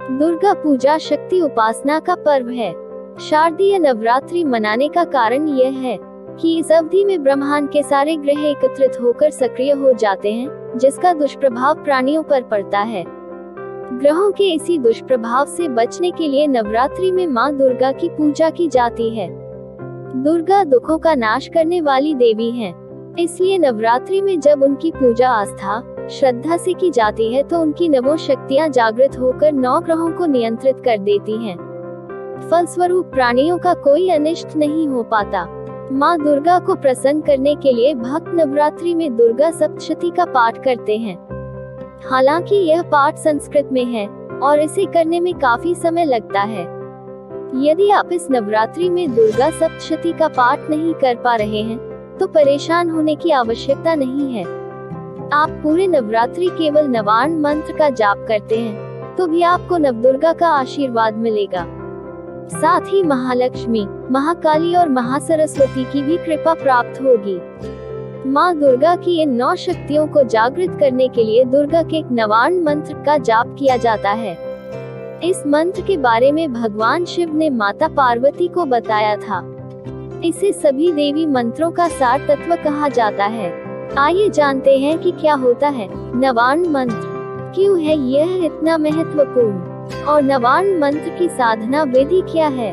दुर्गा पूजा शक्ति उपासना का पर्व है। शारदीय नवरात्रि मनाने का कारण यह है कि इस अवधि में ब्रह्मांड के सारे ग्रह एकत्रित होकर सक्रिय हो जाते हैं, जिसका दुष्प्रभाव प्राणियों पर पड़ता है। ग्रहों के इसी दुष्प्रभाव से बचने के लिए नवरात्रि में मां दुर्गा की पूजा की जाती है। दुर्गा दुखों का नाश करने वाली देवी हैं, इसलिए नवरात्रि में जब उनकी पूजा आस्था श्रद्धा से की जाती है तो उनकी नवो शक्तियां जागृत होकर 9 ग्रहों को नियंत्रित कर देती हैं। फलस्वरूप प्राणियों का कोई अनिष्ट नहीं हो पाता। माँ दुर्गा को प्रसन्न करने के लिए भक्त नवरात्रि में दुर्गा सप्तशती का पाठ करते हैं। हालांकि यह पाठ संस्कृत में है और इसे करने में काफी समय लगता है। यदि आप इस नवरात्रि में दुर्गा सप्तशती का पाठ नहीं कर पा रहे हैं तो परेशान होने की आवश्यकता नहीं है। आप पूरे नवरात्रि केवल नवान्न मंत्र का जाप करते हैं तो भी आपको नवदुर्गा का आशीर्वाद मिलेगा। साथ ही महालक्ष्मी, महाकाली और महासरस्वती की भी कृपा प्राप्त होगी। माँ दुर्गा की इन 9 शक्तियों को जागृत करने के लिए दुर्गा के नवान्न मंत्र का जाप किया जाता है। इस मंत्र के बारे में भगवान शिव ने माता पार्वती को बताया था। इसे सभी देवी मंत्रों का सार तत्व कहा जाता है। आइए जानते हैं कि क्या होता है नवान्न मंत्र, क्यों है यह इतना महत्वपूर्ण और नवान्न मंत्र की साधना विधि क्या है।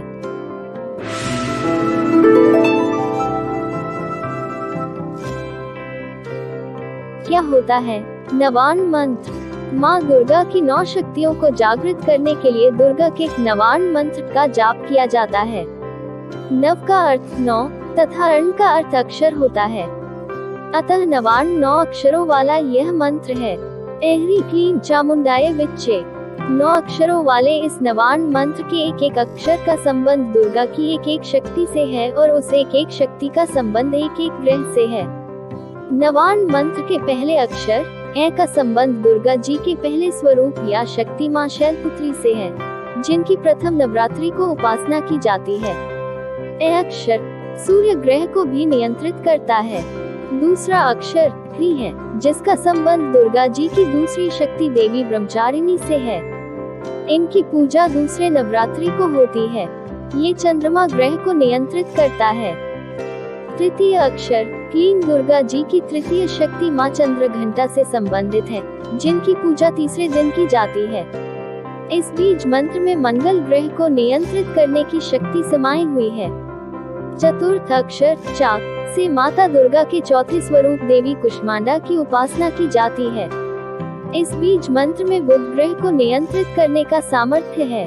क्या होता है नवान्न मंत्र? माँ दुर्गा की 9 शक्तियों को जागृत करने के लिए दुर्गा के नवान्न मंत्र का जाप किया जाता है। नव का अर्थ 9 तथा अर्ण का अर्थ अक्षर होता है, अतः नवान्न 9 अक्षरों वाला यह मंत्र है। एह्री क्लीं चामुंडाय विच्चे। 9 अक्षरों वाले इस नवान्न मंत्र के एक एक अक्षर का संबंध दुर्गा की एक एक शक्ति से है और उस एक एक शक्ति का संबंध एक एक ग्रह से है। नवान्न मंत्र के पहले अक्षर ए का संबंध दुर्गा जी के पहले स्वरूप या शक्ति मां शैलपुत्री से है, जिनकी प्रथम नवरात्रि को उपासना की जाती है। ए अक्षर सूर्य ग्रह को भी नियंत्रित करता है। दूसरा अक्षर ह्री है, जिसका संबंध दुर्गा जी की दूसरी शक्ति देवी ब्रह्मचारिणी से है। इनकी पूजा दूसरे नवरात्रि को होती है। ये चंद्रमा ग्रह को नियंत्रित करता है। तृतीय अक्षर क्लीं दुर्गा जी की तृतीय शक्ति मां चंद्रघंटा से संबंधित है, जिनकी पूजा तीसरे दिन की जाती है। इस बीज मंत्र में मंगल ग्रह को नियंत्रित करने की शक्ति समाई हुई है। चतुर्थ अक्षर चा से माता दुर्गा के चौथे स्वरूप देवी कुष्मांडा की उपासना की जाती है। इस बीज मंत्र में बुध ग्रह को नियंत्रित करने का सामर्थ्य है।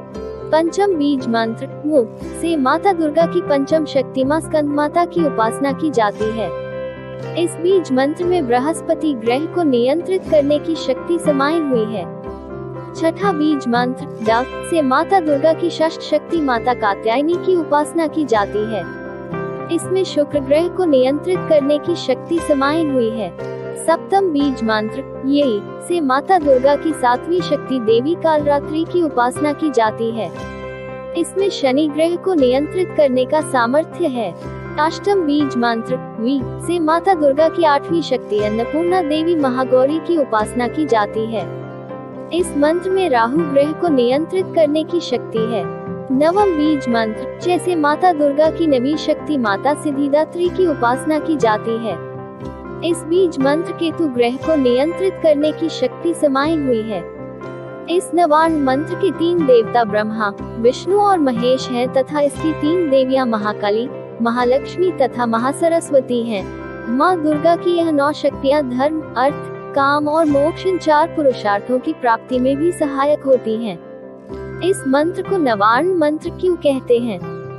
पंचम बीज मंत्र मु से माता दुर्गा की पंचम शक्ति मां स्कंदमाता की उपासना की जाती है। इस बीज मंत्र में बृहस्पति ग्रह को नियंत्रित करने की शक्ति समाई हुई है। छठा बीज मंत्र ड से माता दुर्गा की षष्ठ शक्ति माता कात्यायनी की उपासना की जाती है। इसमें शुक्र ग्रह को नियंत्रित करने की शक्ति समाई हुई है। सप्तम बीज मंत्र ये से माता दुर्गा की 7वीं शक्ति देवी कालरात्रि की उपासना की जाती है। इसमें शनि ग्रह को नियंत्रित करने का सामर्थ्य है। अष्टम बीज मंत्र वी से माता दुर्गा की 8वीं शक्ति अन्नपूर्णा देवी महागौरी की उपासना की जाती है। इस मंत्र में राहु ग्रह को नियंत्रित करने की शक्ति है। नवम बीज मंत्र जैसे माता दुर्गा की 9वीं शक्ति माता सिद्धिदात्री की उपासना की जाती है। इस बीज मंत्र केतु ग्रह को नियंत्रित करने की शक्ति समाई हुई है। इस नवान्न मंत्र के 3 देवता ब्रह्मा, विष्णु और महेश हैं तथा इसकी 3 देवियां महाकाली, महालक्ष्मी तथा महासरस्वती हैं। माँ दुर्गा की यह 9 शक्तियाँ धर्म, अर्थ, काम और मोक्ष इन 4 पुरुषार्थों की प्राप्ति में भी सहायक होती हैं। इस मंत्र को नवान्न मंत्र क्यों कहते हैं?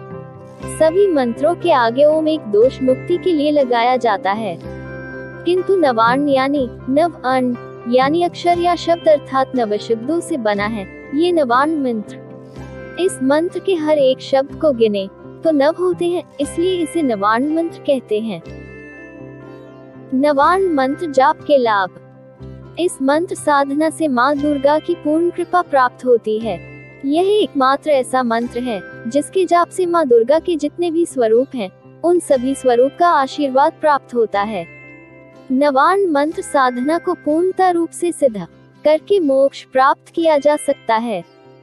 सभी मंत्रों के आगे ओम एक दोष मुक्ति के लिए लगाया जाता है, किंतु नवान्न यानी नव अन्न यानी अक्षर या शब्द अर्थात नवशब्दों से बना है। ये नवान्न मंत्र इस मंत्र के हर एक शब्द को गिने तो नव होते हैं, इसलिए इसे नवान्न मंत्र कहते हैं। नवान्न मंत्र जाप के लाभ। इस मंत्र साधना से माँ दुर्गा की पूर्ण कृपा प्राप्त होती है। यह एकमात्र ऐसा मंत्र है जिसके जाप से माँ दुर्गा के जितने भी स्वरूप हैं, उन सभी स्वरूप का आशीर्वाद प्राप्त होता है। नवान्न मंत्र साधना को पूर्णता रूप से सिद्ध करके मोक्ष प्राप्त किया जा सकता है।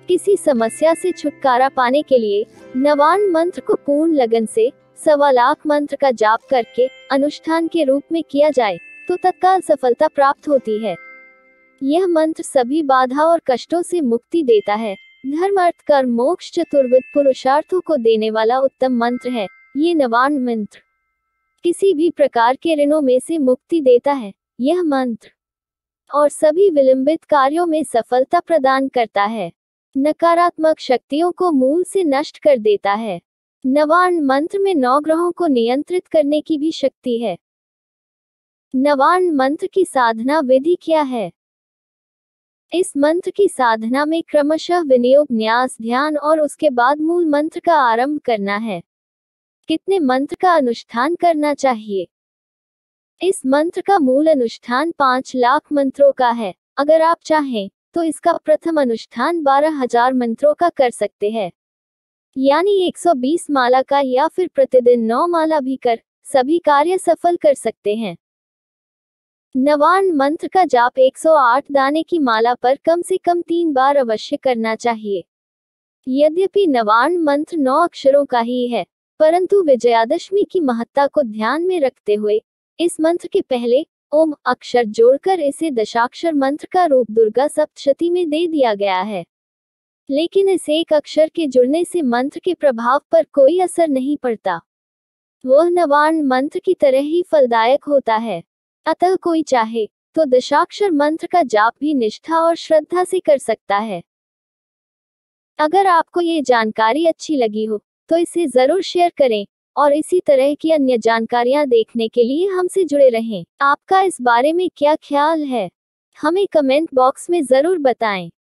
किसी समस्या से छुटकारा पाने के लिए नवान्न मंत्र को पूर्ण लगन से 1.25 लाख मंत्र का जाप करके अनुष्ठान के रूप में किया जाए तो तत्काल सफलता प्राप्त होती है। यह मंत्र सभी बाधा और कष्टों से मुक्ति देता है। धर्म अर्थ कर्म मोक्ष चतुर्विध पुरुषार्थों को देने वाला उत्तम मंत्र है। ये नवान्न मंत्र किसी भी प्रकार के ऋणों में से मुक्ति देता है। यह मंत्र और सभी विलंबित कार्यों में सफलता प्रदान करता है। नकारात्मक शक्तियों को मूल से नष्ट कर देता है। नवान्न मंत्र में 9 ग्रहों को नियंत्रित करने की भी शक्ति है। नवान्न मंत्र की साधना विधि क्या है? इस मंत्र की साधना में क्रमशः विनियोग, न्यास, ध्यान और उसके बाद मूल मंत्र का आरंभ करना है। कितने मंत्र का अनुष्ठान करना चाहिए? इस मंत्र का मूल अनुष्ठान 5 लाख मंत्रों का है। अगर आप चाहें तो इसका प्रथम अनुष्ठान 12,000 मंत्रों का कर सकते हैं, यानी 120 माला का, या फिर प्रतिदिन 9 माला भी कर सभी कार्य सफल कर सकते हैं। नवान्न मंत्र का जाप 108 दाने की माला पर कम से कम 3 बार अवश्य करना चाहिए। यद्यपि नवान्न मंत्र 9 अक्षरों का ही है, परंतु विजयादशमी की महत्ता को ध्यान में रखते हुए इस मंत्र के पहले ओम अक्षर जोड़कर इसे दशाक्षर मंत्र का रूप दुर्गा सप्तशती में दे दिया गया है। लेकिन इस एक अक्षर के जुड़ने से मंत्र के प्रभाव पर कोई असर नहीं पड़ता। वह नवान्न मंत्र की तरह ही फलदायक होता है। अतः कोई चाहे तो दशाक्षर मंत्र का जाप भी निष्ठा और श्रद्धा से कर सकता है। अगर आपको ये जानकारी अच्छी लगी हो तो इसे जरूर शेयर करें और इसी तरह की अन्य जानकारियां देखने के लिए हमसे जुड़े रहें। आपका इस बारे में क्या ख्याल है? हमें कमेंट बॉक्स में जरूर बताएं।